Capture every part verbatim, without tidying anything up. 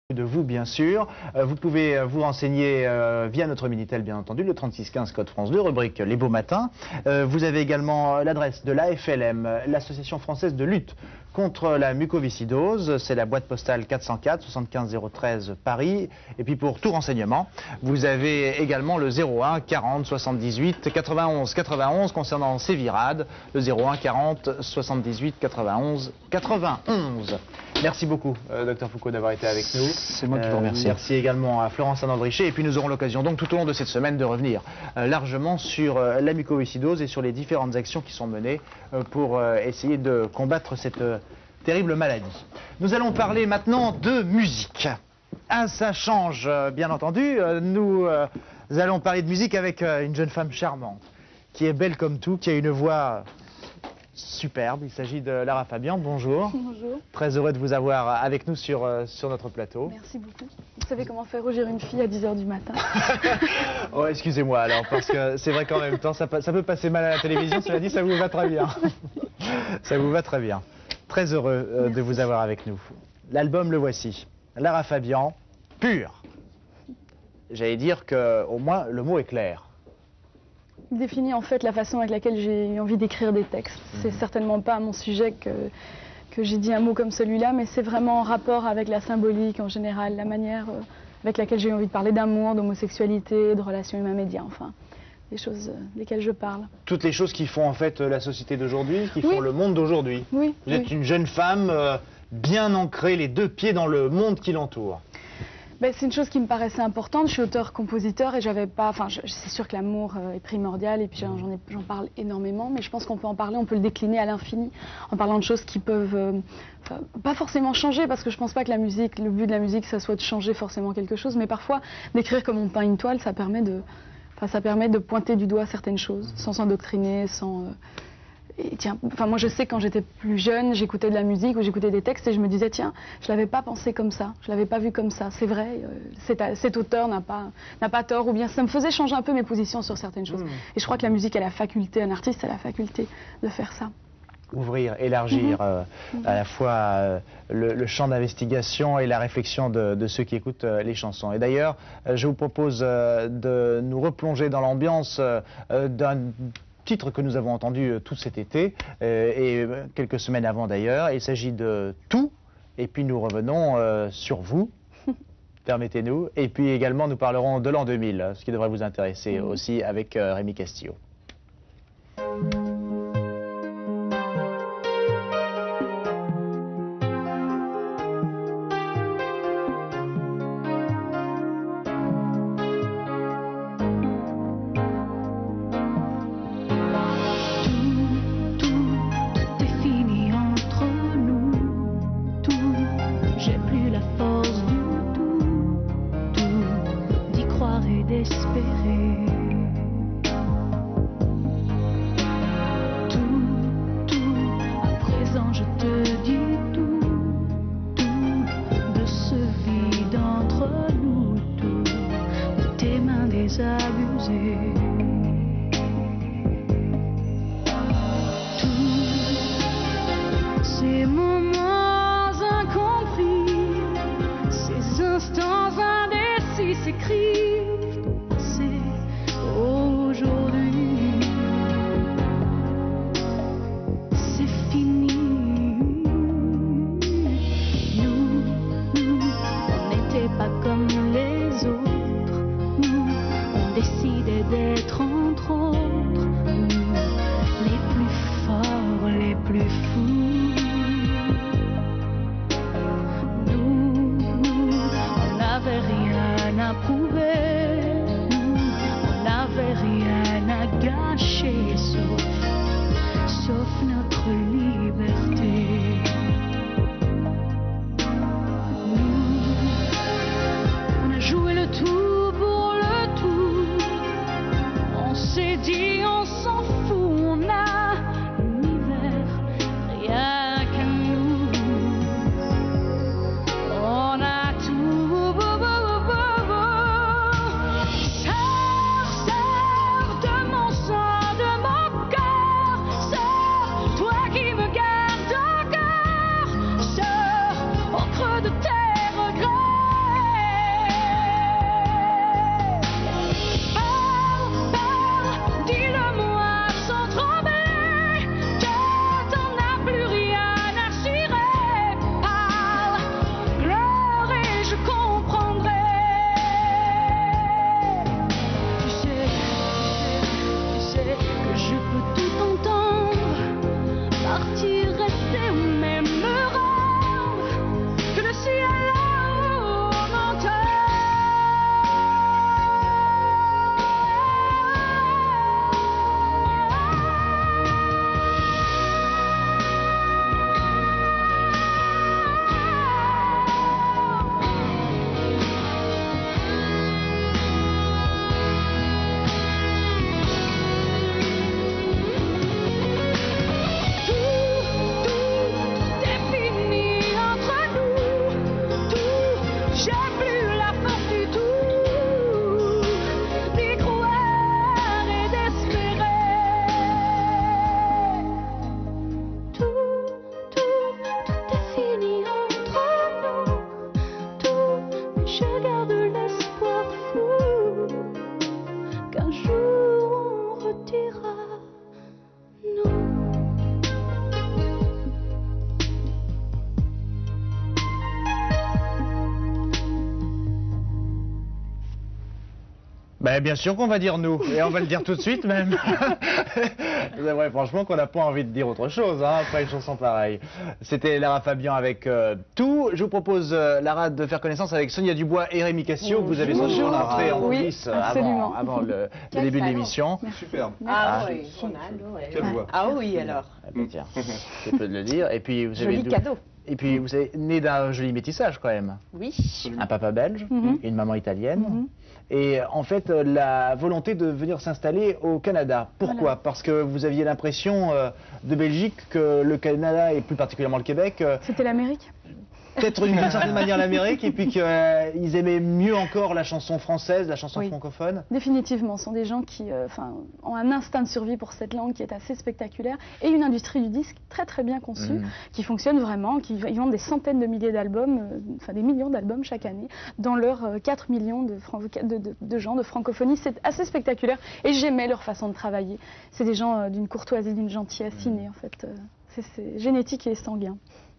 de vous bien sûr. Euh, vous pouvez vous renseigner euh, via notre Minitel bien entendu, le trente-six quinze code France deux, rubrique Les Beaux Matins. Euh, vous avez également l'adresse de l'A F L M, l'Association Française de Lutte contre la Mucoviscidose. C'est la boîte postale quatre cent quatre, soixante-quinze zéro treize Paris. Et puis pour tout renseignement, vous avez également le zéro un quarante soixante-dix-huit quatre-vingt-onze quatre-vingt-onze concernant Sévirade, le zéro un quarante soixante-dix-huit quatre-vingt-onze quatre-vingt-onze. Merci beaucoup, euh, docteur Foucault, d'avoir été avec nous. C'est moi qui vous remercie. Euh, merci également à Florence Anandriché. Et puis nous aurons l'occasion donc tout au long de cette semaine de revenir euh, largement sur euh, la mucoviscidose et sur les différentes actions qui sont menées euh, pour euh, essayer de combattre cette euh, terrible maladie. Nous allons parler maintenant de musique. Ah, ça change, euh, bien entendu. Euh, nous euh, allons parler de musique avec euh, une jeune femme charmante, qui est belle comme tout, qui a une voix superbe. Il s'agit de Lara Fabian. Bonjour. Bonjour. Très heureux de vous avoir avec nous sur, euh, sur notre plateau. Merci beaucoup. Vous savez comment faire rougir une fille à dix heures du matin? Oh, excusez-moi alors, parce que c'est vrai qu'en même temps, ça, ça peut passer mal à la télévision. Cela dit, ça vous va très bien. Ça vous va très bien. Très heureux euh, de vous avoir avec nous. L'album, le voici. Lara Fabian, pur. J'allais dire qu'au moins, le mot est clair. Il définit en fait la façon avec laquelle j'ai eu envie d'écrire des textes. C'est certainement pas à mon sujet que, que j'ai dit un mot comme celui-là, mais c'est vraiment en rapport avec la symbolique en général, la manière euh, avec laquelle j'ai eu envie de parler d'amour, d'homosexualité, de relations humains-médias, enfin, des choses euh, desquelles je parle. Toutes les choses qui font en fait la société d'aujourd'hui, qui font Oui. le monde d'aujourd'hui. Oui. Vous êtes oui. une jeune femme euh, bien ancrée, les deux pieds dans le monde qui l'entoure. Ben, c'est une chose qui me paraissait importante. Je suis auteur-compositeur et j'avais pas. Enfin, je- c'est sûr que l'amour euh, est primordial et puis j'en j'en ai- j'en parle énormément, mais je pense qu'on peut en parler, on peut le décliner à l'infini en parlant de choses qui peuvent euh, enfin, pas forcément changer, parce que je pense pas que la musique, le but de la musique, ça soit de changer forcément quelque chose, mais parfois d'écrire comme on peint une toile, ça permet de, enfin, ça permet de pointer du doigt certaines choses, sans s'endoctriner, sans. euh, Et tiens, enfin moi je sais que quand j'étais plus jeune, j'écoutais de la musique ou j'écoutais des textes et je me disais tiens, je l'avais pas pensé comme ça, je l'avais pas vu comme ça. C'est vrai, euh, cet, cet auteur n'a pas n'a pas tort, ou bien ça me faisait changer un peu mes positions sur certaines choses. Mmh. Et je crois que la musique a la faculté, un artiste a la faculté de faire ça. Ouvrir, élargir euh, à la fois euh, le, le champ d'investigation et la réflexion de, de ceux qui écoutent euh, les chansons. Et d'ailleurs, euh, je vous propose euh, de nous replonger dans l'ambiance euh, euh, d'un titre que nous avons entendu euh, tout cet été, euh, et euh, quelques semaines avant d'ailleurs. Il s'agit de Tout, et puis nous revenons euh, sur vous, permettez-nous, et puis également nous parlerons de l'an deux mille, ce qui devrait vous intéresser Mhm. aussi avec euh, Rémi Castillo. Tout est fini entre nous, tout, j'ai plus la force du tout, tout, d'y croire et d'espérer. Tout, tout, à présent je te dis tout, tout, de ce vide entre nous, tout, de tes mains désabusées. Ces moments incompris, ces instants indécis s'écrivent au passé, aujourd'hui. C'est fini. Nous, nous, on n'était pas comme les autres. Nous, on décidait d'être entre autres. Nous, les plus forts, les plus fous. Nous, nous, on n'avait rien à prouver. Nous, on n'avait rien à gâcher, sauf, sauf notre liberté. Nous, j'ai plus la force du tout d'y croire et d'espérer. Tout, tout, tout est fini entre nous, tout, mais je garde l'espoir fou qu'un jour on redira non. Ben, bien sûr qu'on va dire nous, et on va le dire tout de suite même. C'est vrai, franchement, qu'on n'a pas envie de dire autre chose, hein, après une chanson pareille. C'était Lara Fabian avec euh, Tout. Je vous propose, euh, Lara, de faire connaissance avec Sonia Dubois et Rémi Cassio, que vous avez sorti en entrée en Oui, coulisses avant, absolument. avant le, le début de l'émission. Superbe. Ah, Ah, oui, on a adoré. Quelle voix. Ah oui, alors. Ah ben, tiens, c'est peu de le dire. Et puis, vous avez Joli dou- cadeau. Et puis, vous êtes né d'un joli métissage quand même. Oui. Un papa belge, Mhm. une maman italienne. Mhm. Et en fait, euh, la volonté de venir s'installer au Canada. Pourquoi? Voilà. Parce que vous aviez l'impression euh, de Belgique que le Canada, et plus particulièrement le Québec, euh, C'était l'Amérique. peut-être d'une certaine manière l'Amérique, et puis qu'ils aimaient mieux encore la chanson française, la chanson Oui. francophone. Définitivement, ce sont des gens qui euh, enfin, ont un instinct de survie pour cette langue qui est assez spectaculaire et une industrie du disque très très bien conçue, Mhm. qui fonctionne vraiment, qui ils vendent des centaines de milliers d'albums, euh, enfin des millions d'albums chaque année, dans leurs euh, quatre millions de, fran- de, de- de gens de francophonie. C'est assez spectaculaire et j'aimais leur façon de travailler. C'est des gens euh, d'une courtoisie, d'une gentillesse innée en fait. Euh, c'est- c'est génétique et sanguin.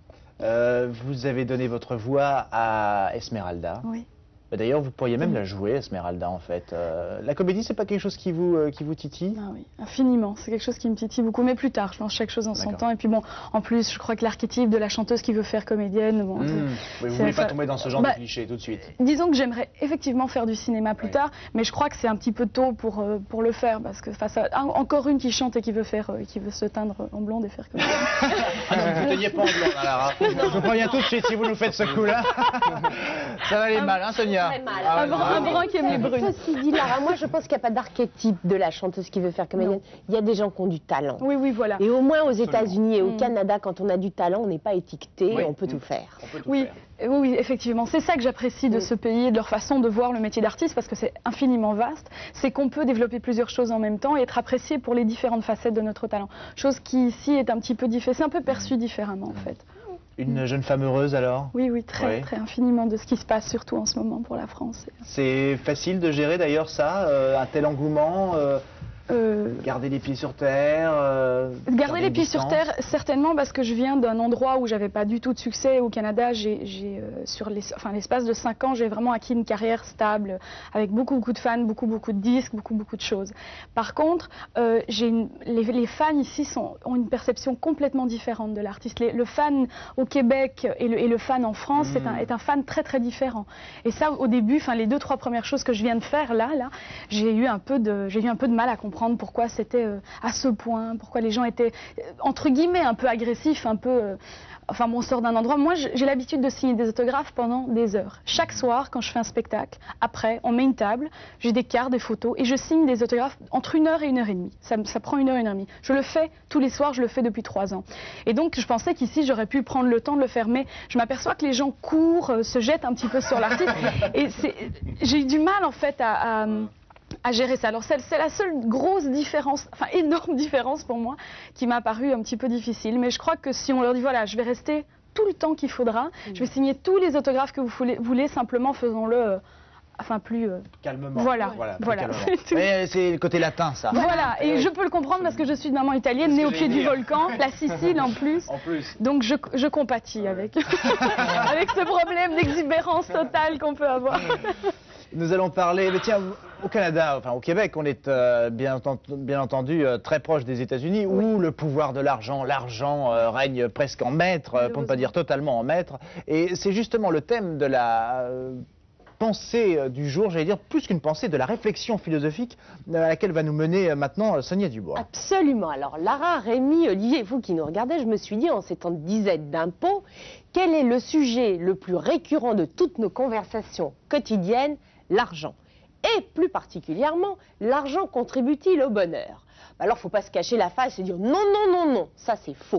Euh, vous avez donné votre voix à Esmeralda. Oui. D'ailleurs, vous pourriez même la jouer, Esmeralda, en fait. Euh, la comédie, c'est pas quelque chose qui vous, euh, qui vous titille? Ah oui, infiniment. C'est quelque chose qui me titille beaucoup, mais plus tard. Je pense chaque chose en son D'accord. temps. Et puis bon, en plus, je crois que l'archétype de la chanteuse qui veut faire comédienne, bon, Mmh. Oui, vous c'est- voulez pas ça- tomber dans ce genre Bah, de cliché tout de suite. disons que j'aimerais effectivement faire du cinéma plus Oui. tard, mais je crois que c'est un petit peu tôt pour, euh, pour le faire, parce que face à un- encore une qui chante et qui veut faire, euh, qui veut se teindre en blonde et faire comme ça. Ah non, vous ne teniez pas en blanc, là, Lara. Je vous préviens tout de suite si vous nous faites ce coup-là. Ça va aller mal, hein, Sonia? Très mal. Ah, Un brun, un brun qui aime les brunes. Ceci dit, Lara, moi je pense qu'il n'y a pas d'archétype de la chanteuse qui veut faire comédienne. Il y a des gens qui ont du talent. Oui, oui, voilà. Et au moins aux États-Unis et au Mm. Canada, quand on a du talent, on n'est pas étiqueté, Oui. on peut tout Mm. faire. On peut tout Oui, faire. euh, oui, oui, effectivement. C'est ça que j'apprécie de Oui. ce pays et de leur façon de voir le métier d'artiste, parce que c'est infiniment vaste. C'est qu'on peut développer plusieurs choses en même temps et être apprécié pour les différentes facettes de notre talent. Chose qui ici est un petit peu différente. C'est un peu perçu différemment en fait. Une jeune femme heureuse, alors? Oui, oui, très, Oui. très infiniment de ce qui se passe, surtout en ce moment pour la France. C'est facile de gérer, d'ailleurs, ça, euh, un tel engouement, euh, Euh, garder les pieds sur terre, euh, Garder les une pieds sur distance. terre, certainement, parce que je viens d'un endroit où j'avais pas du tout de succès. Au Canada, j'ai, j'ai, euh, sur les, enfin, l'espace de cinq ans, j'ai vraiment acquis une carrière stable, avec beaucoup, beaucoup de fans, beaucoup, beaucoup de disques, beaucoup, beaucoup de choses. Par contre, euh, j'ai une- les, les fans ici sont, ont une perception complètement différente de l'artiste. Les- le fan au Québec et le, et le fan en France Mm. est, un, est un fan très, très différent. Et ça, au début, enfin, les deux, trois premières choses que je viens de faire là, là, j'ai eu un peu de, j'ai eu un peu de mal à comprendre pourquoi c'était euh, à ce point, pourquoi les gens étaient, euh, entre guillemets, un peu agressifs, un peu... euh, Enfin, bon, on sort d'un endroit. Moi, je- j'ai l'habitude de signer des autographes pendant des heures. Chaque soir, quand je fais un spectacle, après, on met une table, j'ai des cartes, des photos, et je signe des autographes entre une heure et une heure et demie. Ça, me- ça prend une heure, une heure et demie. Je le fais tous les soirs, je le fais depuis trois ans. Et donc, je pensais qu'ici, j'aurais pu prendre le temps de le faire, mais je m'aperçois que les gens courent, euh, se jettent un petit peu sur l'artiste. Et c'est- j'ai eu du mal, en fait, à... à à gérer ça. Alors c'est c'est la seule grosse différence, enfin énorme différence pour moi, qui m'a paru un petit peu difficile. Mais je crois que si on leur dit voilà, je vais rester tout le temps qu'il faudra, je vais signer tous les autographes que vous voulez, voulez simplement faisons-le, euh, enfin plus. euh, Calmement. Voilà, plus voilà. calmement. C'est tout. Ouais, c'est le côté latin, ça. Voilà, et Oui. je peux le comprendre parce que je suis de maman italienne, C'est ce née au que pied j'allais du dire. volcan, la Sicile en plus. En plus. Donc je, je compatis avec, avec ce problème d'exubérance totale qu'on peut avoir. Nous allons parler, mais tiens, au Canada, enfin au Québec, on est euh, bien, enten- bien entendu euh, très proche des États-Unis, où le pouvoir de l'argent, l'argent euh, règne presque en maître, euh, pour ne pas dire totalement en maître. Et c'est justement le thème de la euh, pensée euh, du jour, j'allais dire plus qu'une pensée, de la réflexion philosophique euh, à laquelle va nous mener euh, maintenant euh, Sonia Dubois. Absolument. Alors Lara, Rémi, Olivier, vous qui nous regardez, je me suis dit en ces temps de disette d'impôts, quel est le sujet le plus récurrent de toutes nos conversations quotidiennes? L'argent. Et plus particulièrement, l'argent contribue-t-il au bonheur? Alors, il ne faut pas se cacher la face et dire non, non, non, non, ça c'est faux.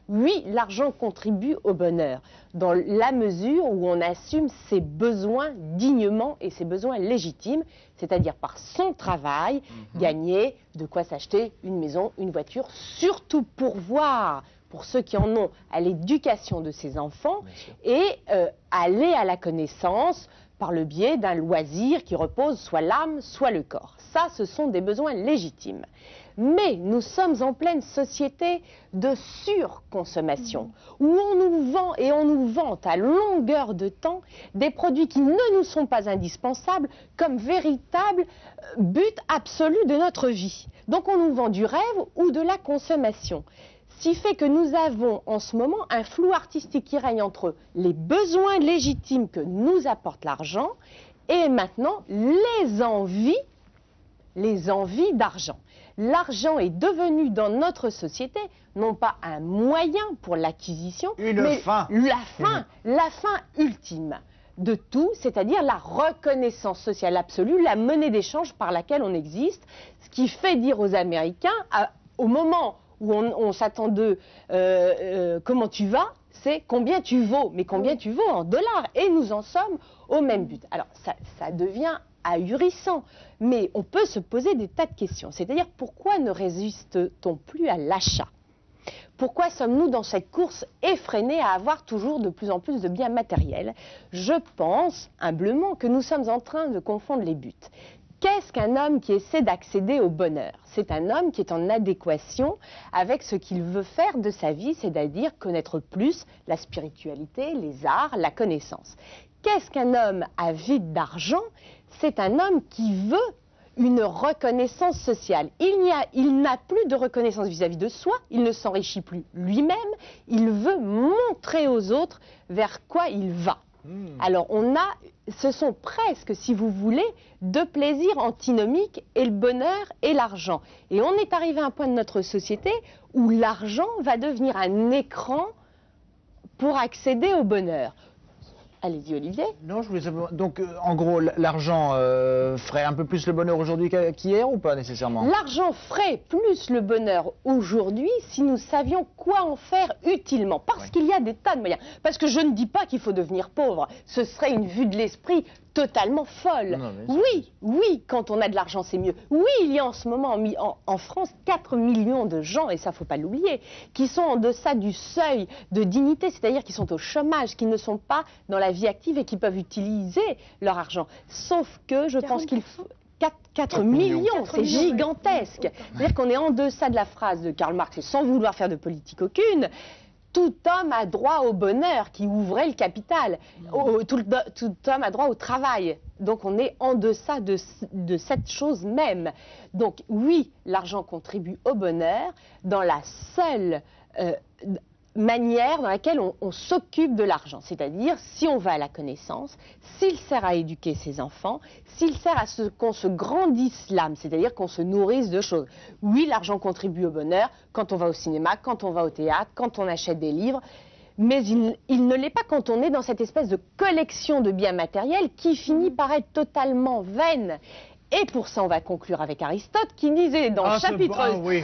oui, l'argent contribue au bonheur, dans la mesure où on assume ses besoins dignement et ses besoins légitimes, c'est-à-dire par son travail, mmh. gagner de quoi s'acheter une maison, une voiture, surtout pourvoir, pour ceux qui en ont, à l'éducation de ses enfants et euh, aller à la connaissance par le biais d'un loisir qui repose soit l'âme, soit le corps. Ça, ce sont des besoins légitimes. Mais nous sommes en pleine société de surconsommation, mmh. où on nous vend et on nous vante à longueur de temps des produits qui ne nous sont pas indispensables comme véritable but absolu de notre vie. Donc on nous vend du rêve ou de la consommation. Ce qui fait que nous avons en ce moment un flou artistique qui règne entre les besoins légitimes que nous apporte l'argent et maintenant les envies, les envies d'argent. L'argent est devenu dans notre société non pas un moyen pour l'acquisition, mais fin. la fin, mmh. la fin ultime de tout, c'est-à-dire la reconnaissance sociale absolue, la monnaie d'échange par laquelle on existe, ce qui fait dire aux Américains, à, au moment où on, on s'attend d'eux, euh, euh, comment tu vas, c'est combien tu vaux, mais combien tu vaux en dollars, et nous en sommes au même but. Alors ça, ça devient ahurissant, mais on peut se poser des tas de questions, c'est-à-dire pourquoi ne résiste-t-on plus à l'achat ? Pourquoi sommes-nous dans cette course effrénée à avoir toujours de plus en plus de biens matériels ? Je pense humblement que nous sommes en train de confondre les buts. Qu'est-ce qu'un homme qui essaie d'accéder au bonheur ? C'est un homme qui est en adéquation avec ce qu'il veut faire de sa vie, c'est-à-dire connaître plus la spiritualité, les arts, la connaissance. Qu'est-ce qu'un homme avide d'argent ? C'est un homme qui veut une reconnaissance sociale. Il n'y a, il n'a plus de reconnaissance vis-à-vis de soi, il ne s'enrichit plus lui-même, il veut montrer aux autres vers quoi il va. Mmh. Alors on a, ce sont presque, si vous voulez, deux plaisirs antinomiques, et le bonheur et l'argent. Et on est arrivé à un point de notre société où l'argent va devenir un écran pour accéder au bonheur. Allez-y, Olivier. Non, je voulais savoir. Donc, euh, en gros, l'argent euh, ferait un peu plus le bonheur aujourd'hui qu'hier ou pas nécessairement? L'argent ferait plus le bonheur aujourd'hui si nous savions quoi en faire utilement. Parce oui. qu'il y a des tas de moyens. Parce que je ne dis pas qu'il faut devenir pauvre. Ce serait une vue de l'esprit totalement folle. Non, oui, oui, quand on a de l'argent, c'est mieux. Oui, il y a en ce moment en, en, en France quatre millions de gens, et ça, il ne faut pas l'oublier, qui sont en deçà du seuil de dignité, c'est-à-dire qui sont au chômage, qui ne sont pas dans la vie active et qui peuvent utiliser leur argent. Sauf que je pense qu'il faut... quatre millions, c'est gigantesque. Oui. C'est-à-dire qu'on est en deçà de la phrase de Karl Marx, et sans vouloir faire de politique aucune, tout homme a droit au bonheur qui ouvrait le capital. Au, tout, tout homme a droit au travail. Donc on est en deçà de, de cette chose même. Donc oui, l'argent contribue au bonheur dans la seule euh, manière dans laquelle on, on s'occupe de l'argent. C'est-à-dire si on va à la connaissance, s'il sert à éduquer ses enfants, s'il sert à ce qu'on se grandisse l'âme, c'est-à-dire qu'on se nourrisse de choses. Oui, l'argent contribue au bonheur quand on va au cinéma, quand on va au théâtre, quand on achète des livres, mais il, il ne l'est pas quand on est dans cette espèce de collection de biens matériels qui finit par être totalement vaine. Et pour ça, on va conclure avec Aristote qui disait dans, ah, le, chapitre... Ah, oui,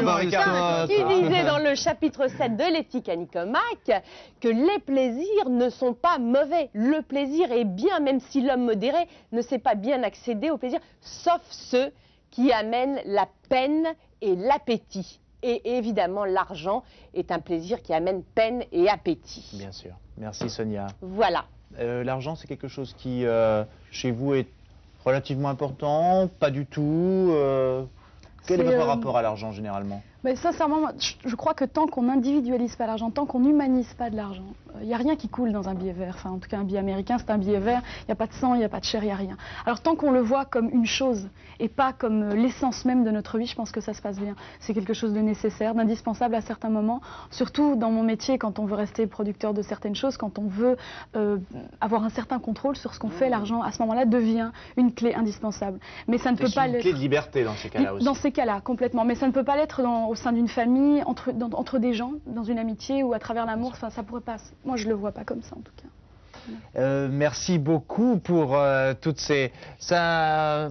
ah, qui disait dans le chapitre sept de l'Éthique à Nicomaque que les plaisirs ne sont pas mauvais. Le plaisir est bien, même si l'homme modéré ne sait pas bien accéder au plaisir, sauf ceux qui amènent la peine et l'appétit. Et évidemment, l'argent est un plaisir qui amène peine et appétit. Bien sûr. Merci Sonia. Voilà. Euh, l'argent, c'est quelque chose qui, euh, chez vous, est relativement important, pas du tout. Euh, quel est, est votre euh... rapport à l'argent généralement? Mais sincèrement, je, je crois que tant qu'on n'individualise pas l'argent, tant qu'on n'humanise pas de l'argent, il euh, n'y a rien qui coule dans un billet vert. Enfin, en tout cas, un billet américain, c'est un billet vert. Il n'y a pas de sang, il n'y a pas de chair, il n'y a rien. Alors, tant qu'on le voit comme une chose et pas comme euh, l'essence même de notre vie, je pense que ça se passe bien. C'est quelque chose de nécessaire, d'indispensable à certains moments. Surtout dans mon métier, quand on veut rester producteur de certaines choses, quand on veut euh, avoir un certain contrôle sur ce qu'on fait, l'argent, à ce moment-là, devient une clé indispensable. Mais ça ne peut pas l'être. C'est une clé de liberté dans ces cas-là aussi. Dans ces cas-là, complètement. Mais ça ne peut pas l'être dans, au sein d'une famille, entre, dans, entre des gens, dans une amitié ou à travers l'amour. Enfin, ça pourrait pas. Moi, je le vois pas comme ça, en tout cas. Euh, merci beaucoup pour euh, toutes ces... Ça...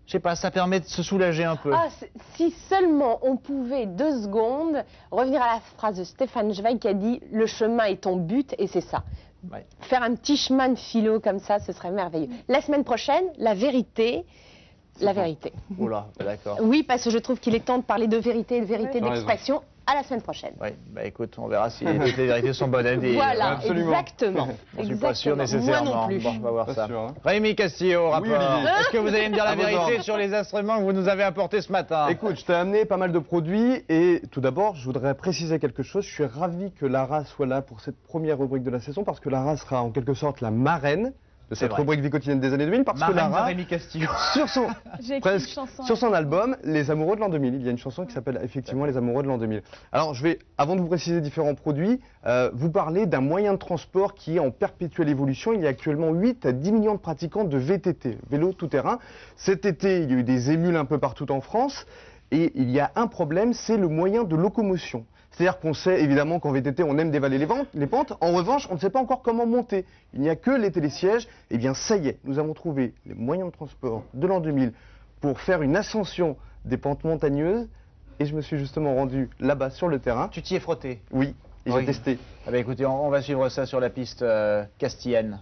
Je sais pas, ça permet de se soulager un peu. Ah, si seulement on pouvait deux secondes revenir à la phrase de Stéphane Zweig qui a dit « Le chemin est ton but » et c'est ça. Ouais. Faire un petit chemin de philo comme ça, ce serait merveilleux. La semaine prochaine, la vérité. La vérité. Oh là, d'accord. Oui, parce que je trouve qu'il est temps de parler de vérité et de vérité Ouais. d'expression. À la semaine prochaine. Oui, bah écoute, on verra si toutes les vérités sont bonnes à dire. Voilà, Absolument. exactement. Je ne suis pas sûr Exactement. nécessairement. Moi non plus. Bon, on va voir Pas ça. sûr, hein. Rémi Castillo, rapport. Olivier. Est-ce que vous allez me dire la À vos vérité ordres. sur les instruments que vous nous avez apportés ce matin? Écoute, je t'ai amené pas mal de produits et tout d'abord, je voudrais préciser quelque chose. Je suis ravi que Lara soit là pour cette première rubrique de la saison parce que Lara sera en quelque sorte la marraine de cette vrai. rubrique vie quotidienne des années deux mille parce Marraine que de Lara, Rémi Castillo. sur son, J'ai écrit presque, une chanson. sur son album Les Amoureux de l'an deux mille, il y a une chanson qui s'appelle effectivement Les Amoureux de l'an deux mille. Alors je vais, avant de vous préciser différents produits, euh, vous parler d'un moyen de transport qui est en perpétuelle évolution. Il y a actuellement huit à dix millions de pratiquants de V T T, vélo tout-terrain. Cet été, il y a eu des émules un peu partout en France et il y a un problème, c'est le moyen de locomotion. C'est-à-dire qu'on sait évidemment qu'en V T T, on aime dévaler les, ventes, les pentes. En revanche, on ne sait pas encore comment monter. Il n'y a que les télésièges. Eh bien, ça y est, nous avons trouvé les moyens de transport de l'an deux mille pour faire une ascension des pentes montagneuses. Et je me suis justement rendu là-bas sur le terrain. Tu t'y es frotté? Oui, et Oui. j'ai testé. Ah bah écoutez, on, on va suivre ça sur la piste euh, castillane.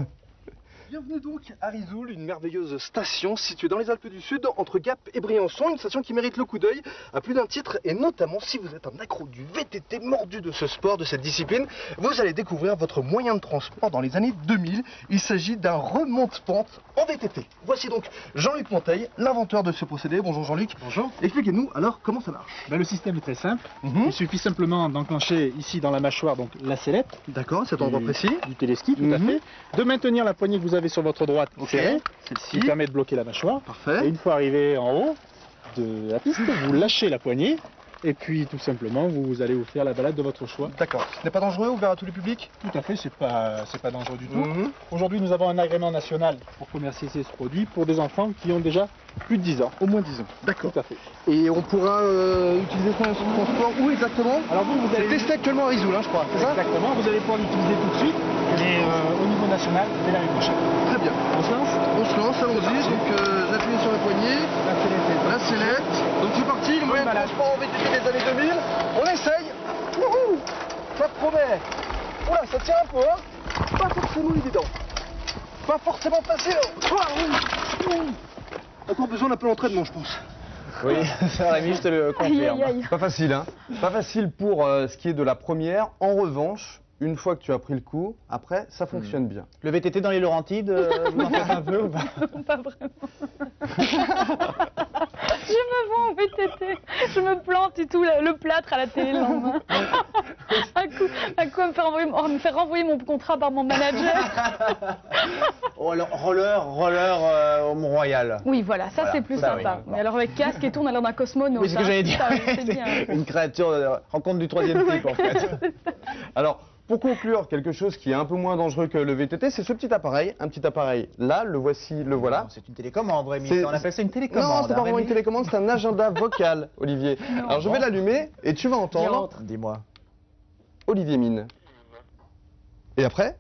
Bienvenue donc à Risoul, une merveilleuse station située dans les Alpes du Sud, entre Gap et Briançon, une station qui mérite le coup d'œil à plus d'un titre, et notamment si vous êtes un accro du V T T, mordu de ce sport, de cette discipline, vous allez découvrir votre moyen de transport dans les années deux mille. Il s'agit d'un remonte-pente en V T T. Voici donc Jean-Luc Monteil, l'inventeur de ce procédé. Bonjour Jean-Luc. Bonjour. Expliquez-nous alors comment ça marche. Ben, le système est très simple. Mhm. Il suffit simplement d'enclencher ici dans la mâchoire donc la sellette D'accord, cet endroit du, précis. du téléski, tout à Mhm. fait, de maintenir la poignée que vous avez sur votre droite Ok. serrée, qui Celle-ci. permet de bloquer la mâchoire. Et Parfait. une fois arrivé en haut de la piste, vous lâchez la poignée et puis tout simplement vous allez vous faire la balade de votre choix. D'accord. Ce n'est pas dangereux, ouvert à tous les publics. Tout à fait, c'est pas c'est pas dangereux du tout. Mhm. Aujourd'hui, nous avons un agrément national pour commercialiser ce produit pour des enfants qui ont déjà plus de dix ans, au moins dix ans. D'accord. Tout à fait. Et on pourra euh, utiliser ce moyen de transport où exactement? Alors vous, vous C'est allez testé actuellement à Risoul, hein, je crois, c'est ça? exactement, vous allez pouvoir l'utiliser tout de suite et euh, au niveau national dès l'année prochaine. Très bien. On se lance? On se lance, allons-y. Donc euh, j'appuie sur la poignée, la sellette. Donc c'est parti, le moyen de malade. transport en V T T des années deux mille. On essaye. Wouhou, ça promet. Oula, ça tient un peu, hein. Pas forcément évident. Pas forcément facile. Ouah, ouh, ouh. Encore besoin d'un peu d'entraînement, je pense. Oui, ça Rémi, je te le Aïe, confirme. aïe, aïe. Pas facile, hein. Pas facile pour euh, ce qui est de la première. En revanche, une fois que tu as pris le coup, après, ça fonctionne bien. Le V T T dans les Laurentides, euh, vous en faites un peu ou pas? Pas vraiment. Je me vends en V T T. Je me plante et tout, le, le plâtre à la télé le lendemain. Un coup, un coup à me faire envoyer, à me faire renvoyer mon contrat par mon manager. Oh, alors, roller, roller euh, au Mont-Royal. Oui, voilà, ça Voilà, c'est plus ça, sympa. oui. Mais alors avec casque et tout, on a l'air d'un cosmonaute. Oui, c'est ce que hein. j'allais dire. Ça, c'est bien. Une créature, euh, rencontre du troisième type en fait. Alors, pour conclure, quelque chose qui est un peu moins dangereux que le V T T, c'est ce petit appareil. Un petit appareil, là, le voici, le voilà. Non, c'est une télécommande, Rémi. C'est- On appelle ça une télécommande. Non, c'est pas hein, vraiment une Rémi télécommande, c'est un agenda vocal, Olivier. Alors je vais l'allumer et tu vas entendre Dis-moi. Olivier Mine. Et après,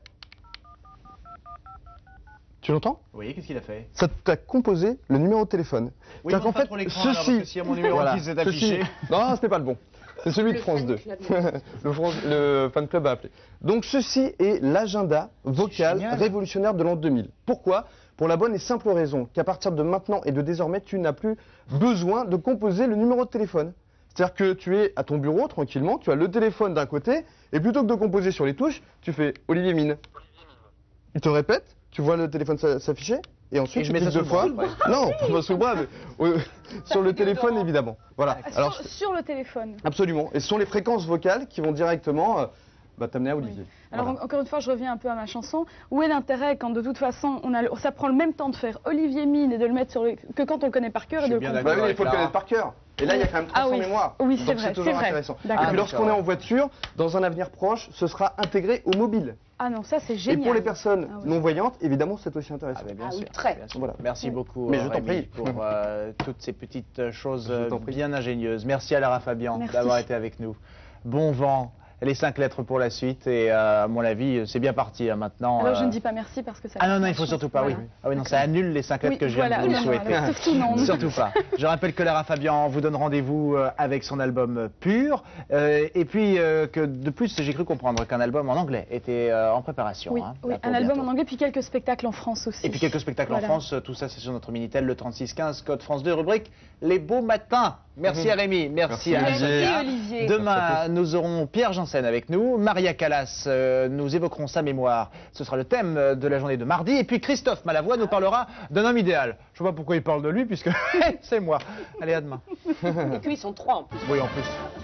tu l'entends? Oui, qu'est-ce qu'il a fait? Ça t'a composé le numéro de téléphone. Oui, C'est-à-dire montre pas trop l'écran, alors, parce que s'il y a mon numéro qui s'est affiché. Non, ce n'est pas le bon. C'est celui de Le France fan deux. club. le, France- le fan club a appelé. Donc ceci est l'agenda vocal génial. révolutionnaire de l'an deux mille. Pourquoi? Pour la bonne et simple raison qu'à partir de maintenant et de désormais, tu n'as plus besoin de composer le numéro de téléphone. C'est-à-dire que tu es à ton bureau tranquillement, tu as le téléphone d'un côté, et plutôt que de composer sur les touches, tu fais Olivier Mine. Il te répète, tu vois le téléphone s'a- s'afficher, et ensuite Et je tu mets cliques ça deux sous le fois. bras, Non, pas sous le bras, mais euh, sur le téléphone évidemment. Voilà. Alors, Sur, sur le téléphone. absolument. Et ce sont les fréquences vocales qui vont directement euh, bah, t'amener à Olivier. Alors Voilà. en- encore une fois, je reviens un peu à ma chanson. Où est l'intérêt quand de toute façon, on a, le- ça prend le même temps de faire Olivier Mine et de le mettre sur le, que quand on le connaît par cœur Je et de suis le bien comprendre. Bah oui, il faut le Clara. connaître par cœur. Et là, il y a quand même trois cents Ah oui. mémoires. Oui, c'est Donc vrai, c'est toujours c'est vrai. intéressant. Et D'accord. puis lorsqu'on est en voiture, dans un avenir proche, ce sera intégré au mobile. Ah non, ça c'est Et génial. pour les personnes Ah oui. non-voyantes, évidemment, c'est aussi intéressant. Ah, mais bien Ah oui, sûr, très. bien sûr. Voilà. Merci beaucoup, Mais euh, je t'en Rémi, prie. pour euh, toutes ces petites choses Je euh, t'en prie. bien ingénieuses. Merci à Lara Fabian Merci. d'avoir été avec nous. Bon vent les cinq lettres pour la suite. Et euh, à mon avis, c'est bien parti hein, maintenant. Alors euh... je ne dis pas merci parce que ça. Ah non, non, il faut surtout pas, voilà. oui. Ah oui, non, ça annule les cinq lettres Oui, que je viens voilà, de vous non, non, souhaiter. alors, surtout non. Surtout pas. Je rappelle que Lara Fabian vous donne rendez-vous euh, avec son album euh, Pur. Euh, et puis euh, que de plus, j'ai cru comprendre qu'un album en anglais était euh, en préparation. Oui, hein, oui là, pour un album bientôt. en anglais, puis quelques spectacles en France aussi. Et puis quelques spectacles Voilà. en France, tout ça c'est sur notre Minitel, le trente-six quinze, code France deux, rubrique Les Beaux Matins. Merci Mmh. à Rémi, merci, Merci, à Merci, Angela. Olivier. Demain, nous aurons Pierre Janssen avec nous, Maria Callas, euh, nous évoquerons sa mémoire, ce sera le thème euh, de la journée de mardi, et puis Christophe Malavoie nous parlera d'un homme idéal. Je ne sais pas pourquoi il parle de lui, puisque c'est moi. Allez, à demain. Et puis ils sont trois en plus. Oui, en plus.